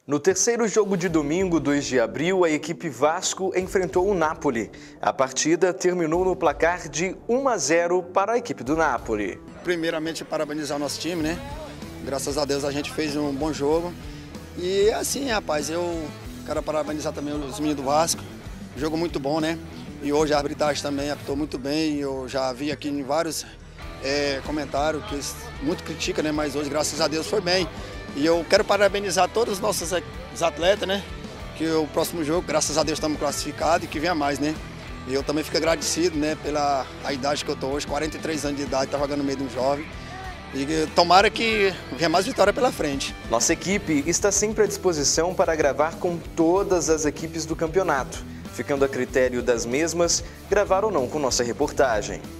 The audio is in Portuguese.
No terceiro jogo de domingo, 2 de abril, a equipe Vasco enfrentou o Napoli. A partida terminou no placar de 1-0 para a equipe do Napoli. Primeiramente, parabenizar o nosso time, né? Graças a Deus a gente fez um bom jogo. E assim, rapaz, eu quero parabenizar também os meninos do Vasco. Jogo muito bom, né? E hoje a arbitragem também apitou muito bem. Eu já vi aqui em vários comentários que eles muito criticam, né? Mas hoje, graças a Deus, foi bem. E eu quero parabenizar todos os nossos atletas, né? Que o próximo jogo, graças a Deus, estamos classificados e que venha mais, né? E eu também fico agradecido, né? Pela idade que eu estou hoje, 43 anos de idade, tá jogando no meio de um jovem. E tomara que venha mais vitória pela frente. Nossa equipe está sempre à disposição para gravar com todas as equipes do campeonato, ficando a critério das mesmas gravar ou não com nossa reportagem.